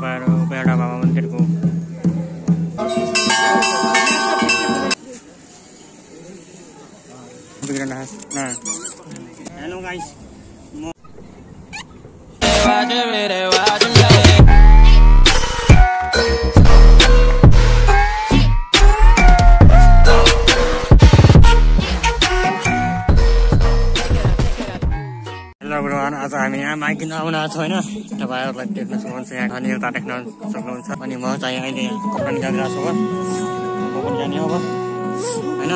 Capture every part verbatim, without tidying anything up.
तपाईँहरू बेडा बाबा मन्दिरको हेलो गाइस आज हामी यहाँ माइकिन आउन आएको होइन तपाईँहरूलाई देख्न सक्नुहुन्छ यहाँ अनि एउटा देख्न सक्नुहुन्छ अनि म चाहिँ अहिले यहाँ कपडा निकालिरहेको छु अब म पनि जाने अब होइन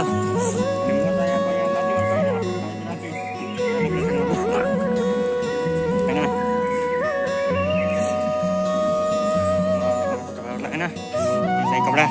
होइन चाहिँ कपडा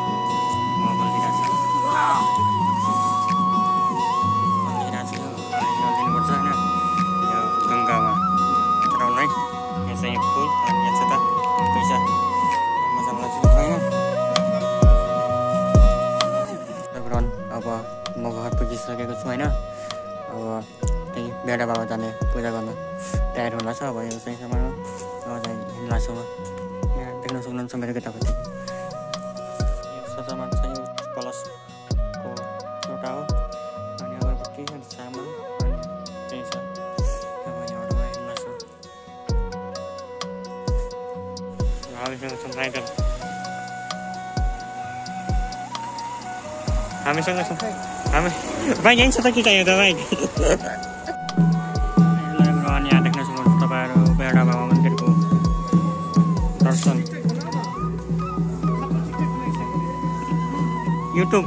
अब म घर पुगिसकेको छु होइन अब त्यही बेडा बाबा जाने पूजा गर्न तयार हुन छ अब यो चाहिँ समयमा अब चाहिँ हिँड्न छु यहाँ देख्न सक्नुहुन्छ मेरो केटापट्टि यो सजामा चाहिँ कलशको एउटा हो अनि अगरबत्ती अनि चामल अनि त्यही छ अब यहाँबाट म हिँड्न छु हामीसँग छ साइकल हामीसँग छ हामी बाइक यहीँ छ त के चाहियो त बाइक अनि यहाँ देख्न सक्नुहुन्छ तपाईँहरू बेडा बाबा मन्दिरको दर्शन युट्युब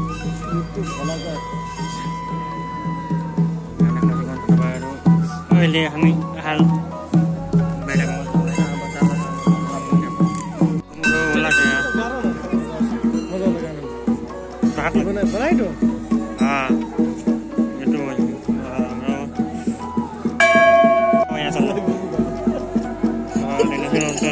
देख्न सक्नुहुन्छ तपाईँहरू अहिले हामी हाल बेडाको बनाइदो हाँ ये तो हाँ यहाँ चल हाँ लेने से होता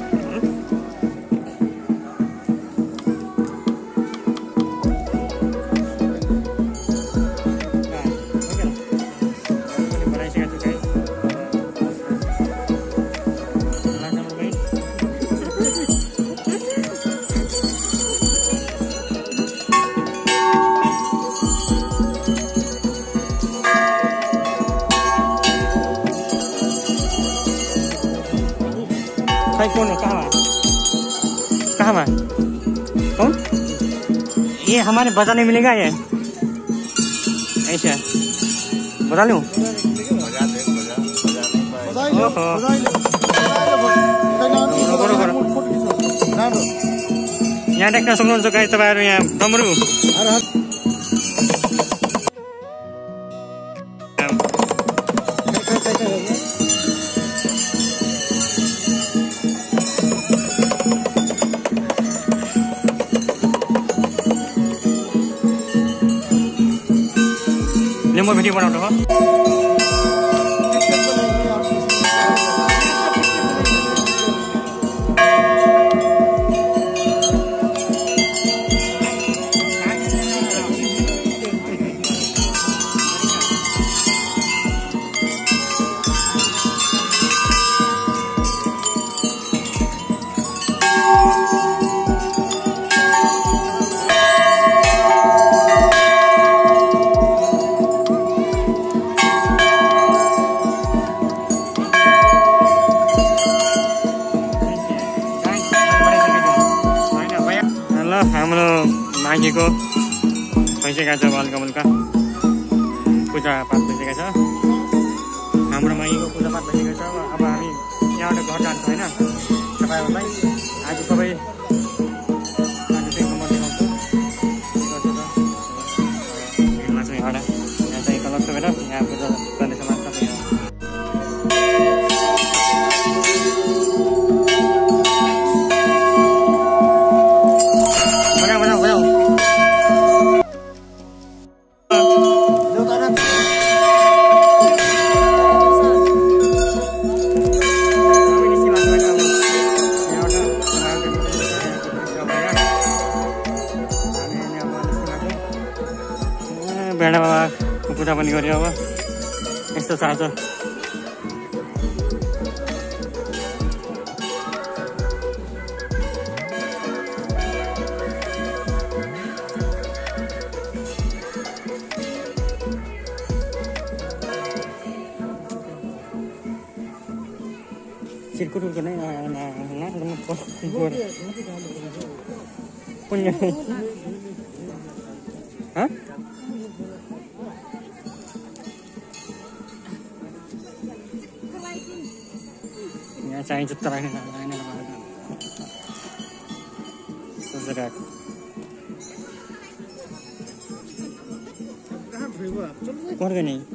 कौन है कहाँ कहाँ है कौन ये हमारे बाजार नहीं मिलेगा ये ऐसा बता लूँ यहाँ देख्न सक्नुहुन्छ गाइस तपाईहरु यहाँ डमरू म भिडियो बनाउँछु हो हाम्रो माघीको भइसकेको छ बलकमलका पूजा पाठ भइसकेको छ हाम्रो माघीको पूजा पाठ भइसकेको छ अब हामी यहाँबाट घर जान्छौँ होइन तपाईँहरूलाई आज सबै आज चाहिँ म देखाउँछु भिडमा छु यहाँबाट यहाँ चाहिँ कलश गरेर यहाँ पूजा गर्ने समाज सबै बेडा बाबाको पूजा पनि गऱ्यो अब यस्तो छ आज Sirkuit ko na na na na ko ko. Punya. Hah? Ya saya cetra ini nah ini nama. Sudah. Kau ada ni?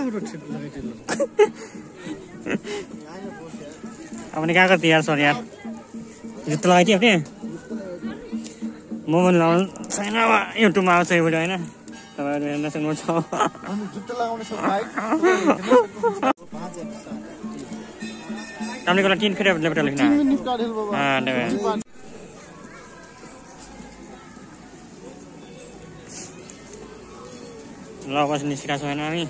आपने क्या करती यार सॉरी यार जितना आई थी आपने मोमन लाउन साइन अब युट्युब मा आउँछ यो भिडियो हैन तपाईहरु हेर्न सक्नुहुन्छ अनि जुत्ता लगाउने छ भाइ हामीले कोला तीन फेरि लेफ्ट लेख्न तीन मिनिट काटेल बाबा हां देवे ल बस निस्किरा छौँ हैन हामी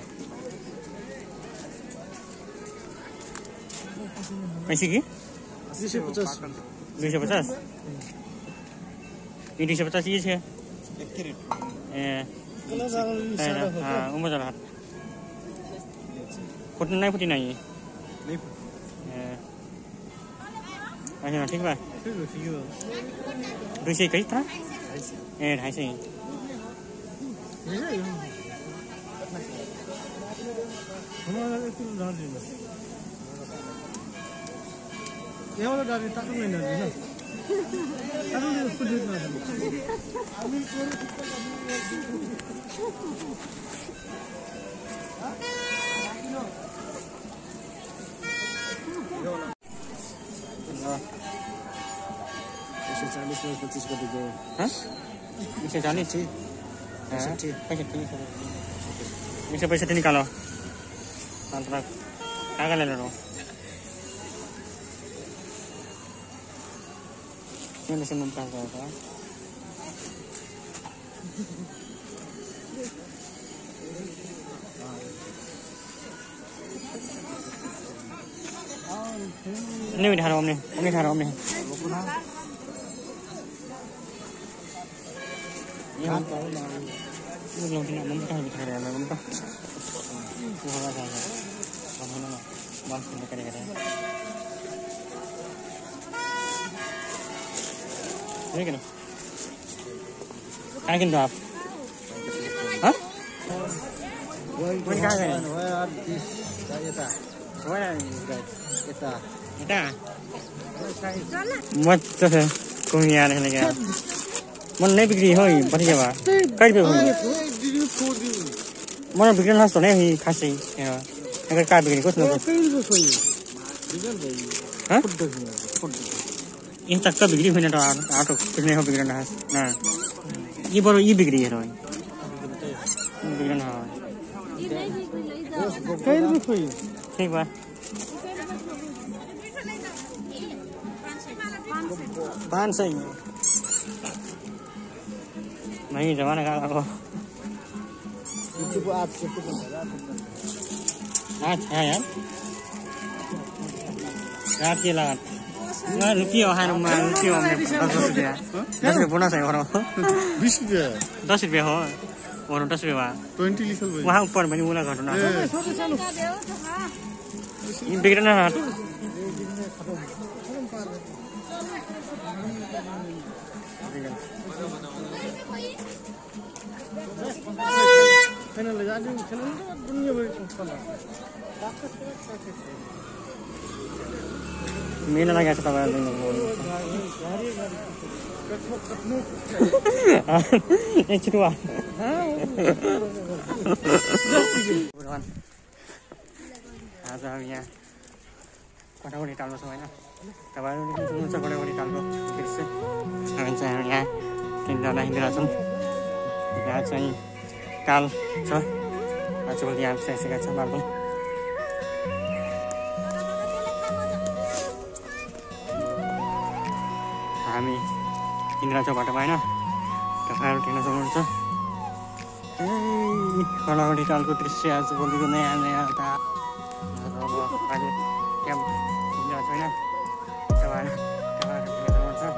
पैसा के दुई सय पचास दुई सय पचास ये दुई सय पचास ये छ ए हाँ उम्र हाथ फुट्नु नहीं फुटी नहीं अच्छा ठीक बा दुई सय कई था ए ढाई सय यहाँ गाड़ी ताकू नहीं ना ताकू नहीं उसको देखना एक सौ चालीस में पच्चीस का दीजिए हाँ एक सौ चालीस ठीक हाँ ठीक पैसे ठीक एक सौ पैसे निकालो अंतरा क्या ले लो ini saya numpang apa? Ini udah haram nih, ini haram nih. Ini apa? Ini belum kena muntah gitu ya, muntah. Bukan apa apa. Apa nama? Bang, ini kadang-kadang. Ini kan? Kayak gini apa? Hah? Ini kayak gini? Kita. Wah, Kita. kita. Mut tuh, kumian ini kan? Mana nih bikri hoi, berarti apa? Kayak berapa hoi? Mana bikri lah soalnya hoi kasih, ya. Agar kayak bikri kau semua. Hah? ये तक का बिगड़ी हुई ना तो आटो कितने हो बिगड़ना है ना ये बार ये बिगड़ी है रोई बिगड़ना है कई रुपए हुई ठीक बा पाँच सौ नहीं जमाना का को YouTube आप से कुछ आज है यार रात के लगा ना रुपये वहाँ रुमा रुपये हमने दस रुपया दस रुपये बोनस है वहाँ बीस रुपया दस रुपये हो वहाँ दस रुपये वहाँ ट्वेंटी लिखल भाई वहाँ ऊपर मैंने बोला घटना ये बिगड़ना है मैंने ले जा दिया चलो दुनिया भर का चला मेला लगा था बाहर नहीं बोल ये चिटवा आज हम यहाँ कटाउटी टाल्नु छ हैन तपाईहरुले पनि सुन्नुहुन्छ कटाउटी टाल्नु दृश्य हामी चाहिँ यहाँ तिनजना हिँडेर छौँ यहाँ चाहिँ काल छ आजभोलि यहाँ आइसकेका छ बाटो हामी हिँडेर छ बाटोमा हैन तपाईहरु हेर्न सक्नुहुन्छ ए कटाउटी टालको दृश्य आजभोलिको नयाँ नयाँ त अब अहिले यहाँ हिँडेर छैन तपाईहरु तपाईहरु हेर्न सक्नुहुन्छ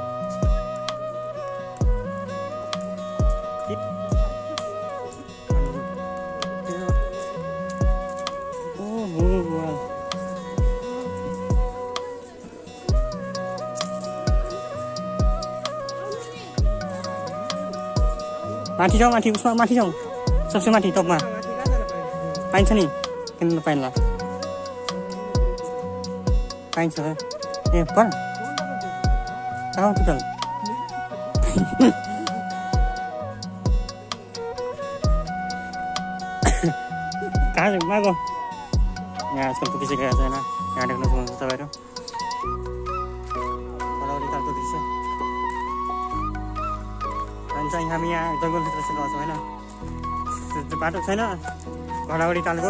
माथि जाउँ माथि उसमा माथि जाउँ सबसे माथि टपमा पाइन्छ नि किन नपाइला पाइन्छ ए पर कहाँ टुटल कहाँ चाहिँ मागो यहाँ आजकल पुगिसकेको छैन यहाँ देख्न सक्नुहुन्छ तपाईँहरू घोडावडी तालको दृश्य अनि चाहिँ हामी यहाँ जङ्गलभित्र चाहिँ गएको छौँ होइन बाटो छैन घोडावडी तालको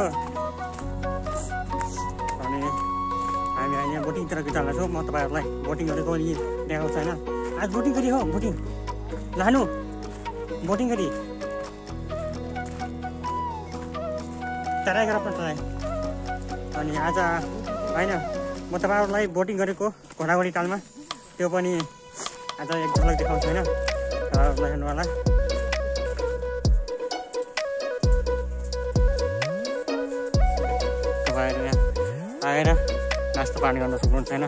अनि हामी अहिले बोटिङतिर जाँदा छौँ म तपाईँहरूलाई बोटिङ गरेको अनि देखाएको छैन आज बोटिङ गरी हो बोटिङ लानु बोटिङ गरी तराई गर तराई अनि आज होइन म तपाईँहरूलाई बोटिङ गरेको घोडावडी तालमा त्यो पनि आज एक झलक देखाउँछु होइन तपाईँहरूलाई हेर्नु होला तपाईँहरू यहाँ आएर नास्ता पानी गर्न सक्नुहुन्छ होइन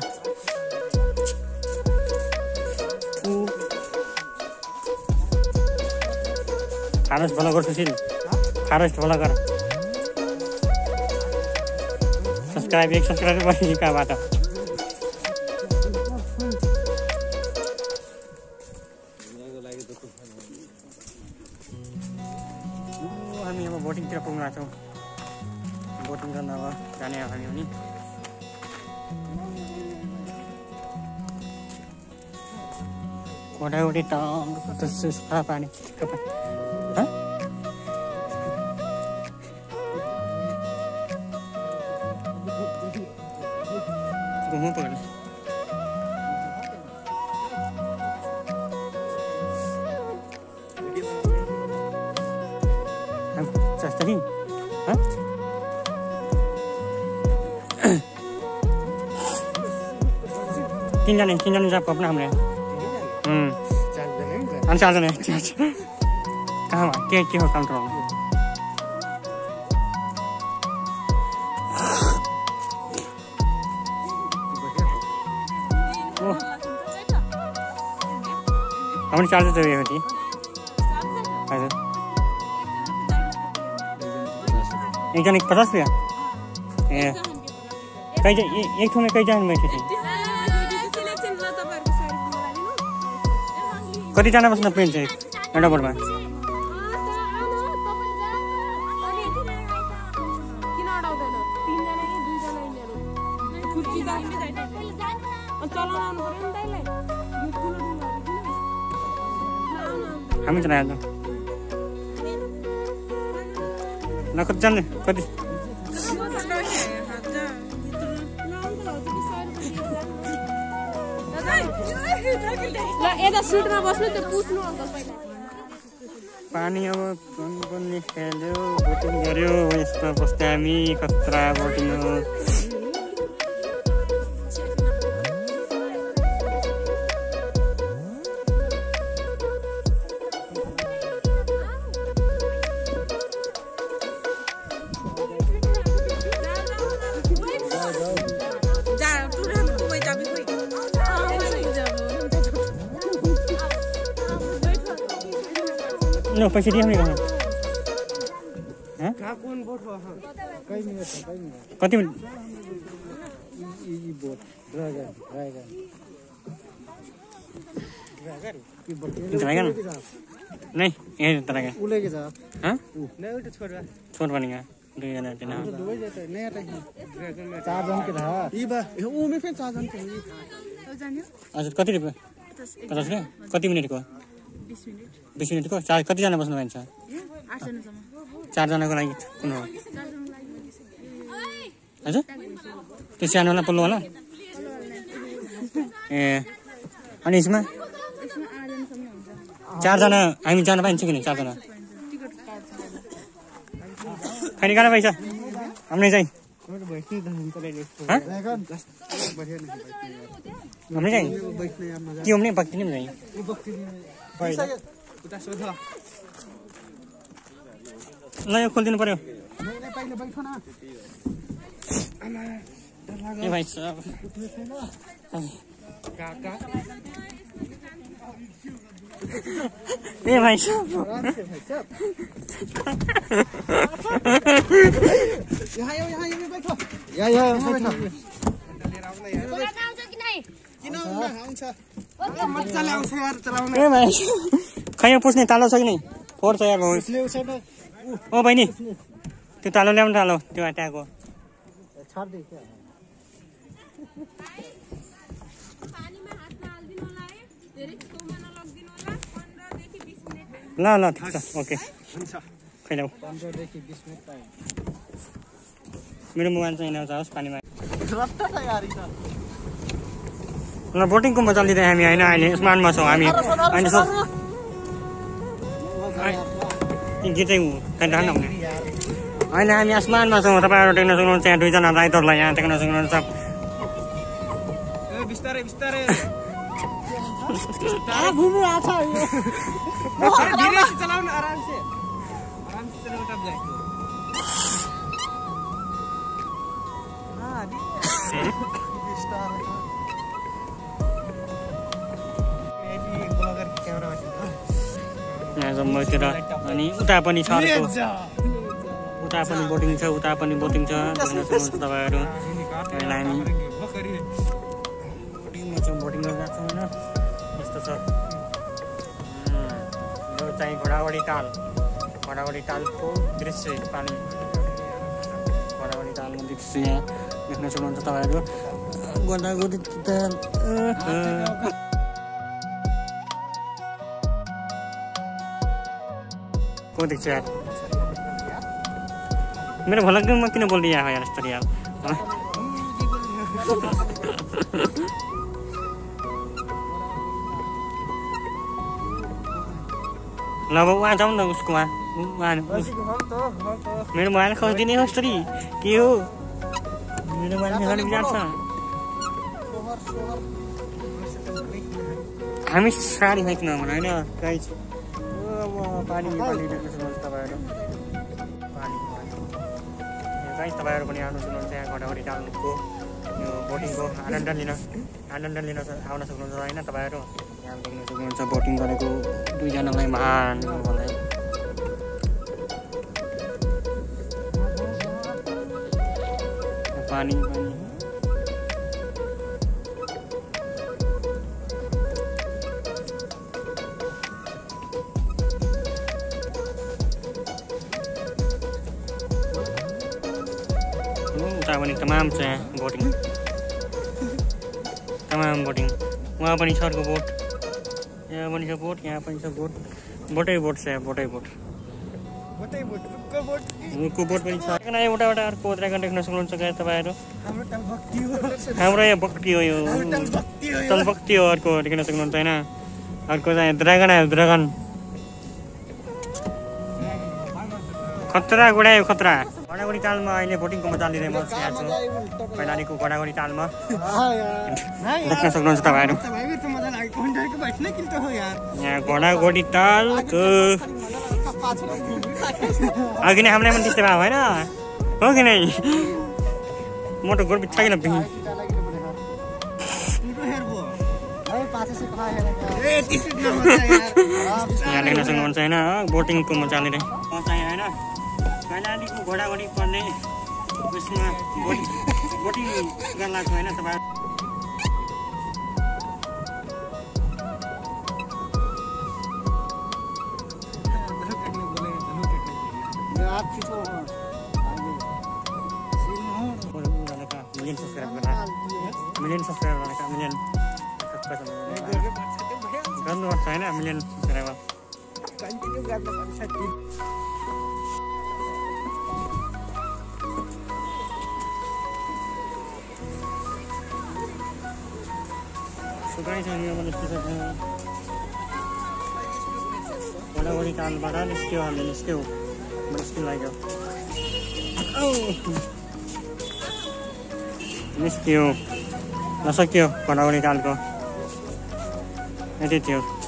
खानुहोस् भलो गर्छु सिल खानुहोस् भलो गर सब्सक्राइब एक सब्सक्राइब पनि कहाँबाट हामी अब बोटिङतिर पुग्न छौँ बोटिङ गर्न अब जाने हामी पनि घोडावडी टाउन सफा पानी घुम्नु पर्यो जस्तो कि तिनजना तिनजना जाप खप्न हाम्रो अनि चारजना कहाँ के के हो काउन्टर हामी चार्ज त उयो थियो हजुर एकजना पचास रुपियाँ ए कहीँ एक ठाउँमा कहीँ जानु भएको थियो कतिजना बस्न प्लेन चाहिँ एउटा बोर्डमा हामी चाहिँ आएको ल कतिजना कति पानी अब पनि खेल्यो बोटिङ गऱ्यो यसमा बस्दै हामी कत्रा बोटिङ हो No, पैसे दिए हमने कहा हैं कौन बोट हो हां कई मिनट कई मिनट कति मिनट ई बोट ड्रैगन ड्रैगन ड्रैगन की बोट ड्रैगन नहीं ये ड्रैगन उले के जा हां नहीं उठे छोड़ छोड़ बनेगा दुई जना जना दुई जते नया टाइप ड्रैगन में चार जन के रहा ई बा ओ में फेर चार जन के हो जान्यो अच्छा कति रुपैयाँ पचास रुपैयाँ कति मिनेट को बीस मिनेट बीस मिनेट को चार कतिजना बस्नु भन्छ चारजनाको लागि कुन हो हजुर त्यो सानोवाला पल्लोवाला ए अनि यसमा चारजना हामी जान पाइन्छ कि नि चारजना खाने गाह्रो पाइन्छ हामीले चाहिँ हामीले चाहिँ के हो भने बक्तिने पनि ल यो खोलिदिनु पर्यो ए भाइ साहब ए भाइ साहब यहाँ यो यहाँ यो बैठो यहाँ यहाँ बैठो किन आउँछ मजाले आउँछ यार चलाउन ए भाइ खै यो पुस्ने तालो छ कि नै फोर्छ यार भाउ ओ बहिनी त्यो तालो ल्याउनु तालो त्यो त्यहाँको छाड्दै क्या ल ल ठिक छ ओके हुन्छ खै ल्याऊ पन्ध्र देखि बीस मिनेट टाइम मेरो मोबाइल चाहिँ नजाओस् पानीमा रट्टा छ यार यो ल बोटिङको मजा लिँदै हामी होइन अहिले स्मार्टमा छौँ हामी अहिले सब गीतै खान हुने अहिले हामी आसमानमा छौँ तपाईँहरू देख्न सक्नुहुन्छ यहाँ दुईजना राइटरलाई यहाँ देख्न सक्नुहुन्छ ए बिस्तारै बिस्तारै घुम्नु आएको छ धीरे से चलाओ ना आराम से आराम से चलो तब जाए हां स्टार मेबी ब्लगर क्यामेरा यहाँ जम्मैतिर अनि उता पनि छ अर्को उता पनि बोटिङ छ उता पनि बोटिङ छ देख्न सक्नुहुन्छ तपाईँहरू अहिले हामी बोटिङमा चाहिँ बोटिङ गरेर जान्छौँ होइन यस्तो छ यो चाहिँ घोडावडी ताल घोडावडी तालको दृश्य पानी घोडावडी तालको दृश्य यहाँ देख्न सक्नुहुन्छ तपाईँहरू गोदावरी ताल को देख्छ यार मेरो भलग्गमा किन बोल्दै यहाँ यार यस्तो यार ल अब उहाँ जाउँ न उसको उहाँ मेरो मोबाइल खोजिदिने हो स्टोरी के हो मेरो मोबाइल मेगाले बिगार्छ हामी साडी फ्याँक्नु होइन गाई पानी पानी देख्न सक्नुहुन्छ तपाईँहरू पानी गाई तपाईँहरू पनि आउनु सक्नुहुन्छ यहाँ घोडावडी तालको यो बोटिङको आनन्द लिन आनन्द लिन आउन सक्नुहुन्छ होइन तपाईँहरू यहाँ देख्न सक्नुहुन्छ बोटिङ गरेको दुईजनालाई महान मलाई पानी पानी उता पनि तमाम छ यहाँ बोटिङ तमाम बोटिङ वहाँ पनि छ अर्को बोट यहाँ पनि छ बोट यहाँ पनि छ बोट बोटै बोट छ यहाँ बोटै बोट बोटै बोट रुखको बोट रुखको बोट पनि छ एउटा एउटा अर्को उत्तराखण्ड देख्न सक्नुहुन्छ क्या तपाईँहरू हाम्रो तल भक्ति हो हाम्रो यहाँ भक्ति हो यो तल भक्ति हो अर्को देख्न सक्नुहुन्छ होइन अर्को चाहिँ ड्रागन आयो ड्रागन खतरा गुडायो खतरा घोडावडी तालमा अहिले बोटिङको मजा लिँदै म यहाँ छु कैलालीको घोडावडी तालमा देख्न सक्नुहुन्छ तपाईँहरू यहाँ घोडावडी तालको अघि नै हामीलाई पनि त्यस्तै भयो होइन हो कि नै मोटो गोड बिच्छा कि नपिङ यहाँ देख्न सक्नुहुन्छ होइन बोटिङको मजा लिँदै होइन कैलालीको घोडावडी पर्ने उयसमा बोटिङ बोटिङ गर्न लाग्छ होइन तपाईँ मिलियन सब्सक्राइब गरेर मिलियन सब्सक्राइब गरेर मिलियन गर्नुपर्छ होइन मिलियन सब्सक्राइबर कन्टिन्यू गर्नुपर्छ सुकाइ छ यो पनि यस्तो छ घोडावडी तालबाट निस्क्यो हामी निस्क्यो निस्किन लाग्यो निस्क्यो नसक्यो घोडावडी तालको यति थियो